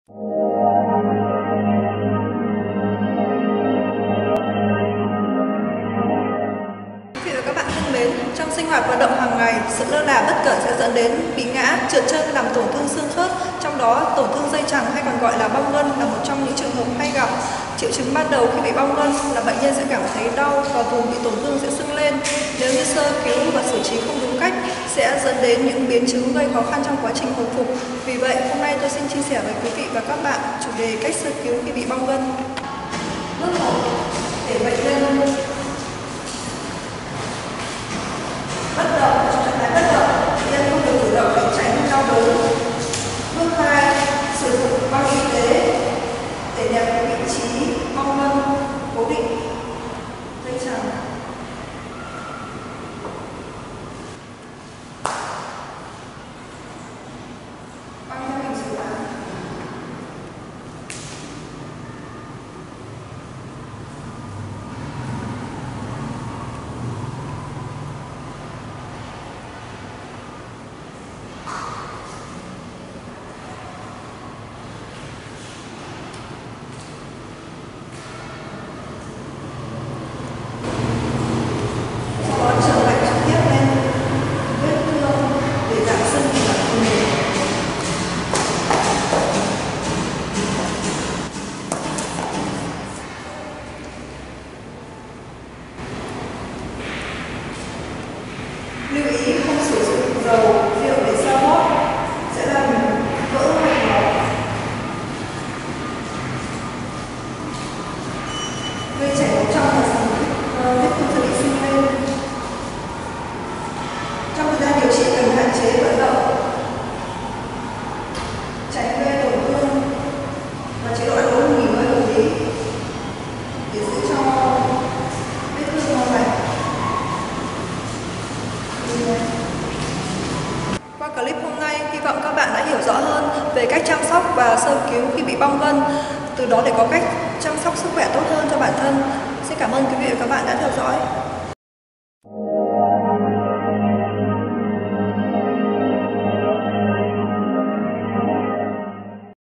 Trong sinh hoạt vận động hàng ngày, sự lơ là bất cẩn sẽ dẫn đến bị ngã, trượt chân làm tổn thương xương khớp. Trong đó, tổn thương dây chằng hay còn gọi là bong gân là một trong những trường hợp hay gặp. Triệu chứng ban đầu khi bị bong gân là bệnh nhân sẽ cảm thấy đau và vùng bị tổn thương sẽ sưng lên. Nếu như sơ cứu và xử trí không đúng cách sẽ dẫn đến những biến chứng gây khó khăn trong quá trình hồi phục. Vì vậy, hôm nay tôi xin chia sẻ với quý vị và các bạn chủ đề cách sơ cứu khi bị bong gân. Bước 1. Để bệnh nhân bất động, trong trạng thái bất động, bệnh nhân không được cử động để tránh đau đớn. Bước 2. Sử dụng băng y tế để nhằm vị trí bong gân cố định dây chằng. Băng theo hình chữ tám. Lưu ý không sử dụng dầu, rượu để xoa bóp sẽ làm vỡ mạch máu, gây chảy máu trong và vết thương sẽ bị sưng lên. Trong thời gian điều trị cần hạn chế vận động, tránh gây tổn thương và chế độ ăn uống nghỉ ngơi hợp lý để giữ cho vết thương mau lành. Qua clip hôm nay, hy vọng các bạn đã hiểu rõ hơn về cách chăm sóc và sơ cứu khi bị bong gân, từ đó để có cách chăm sóc sức khỏe tốt hơn cho bản thân. Xin cảm ơn quý vị và các bạn đã theo dõi.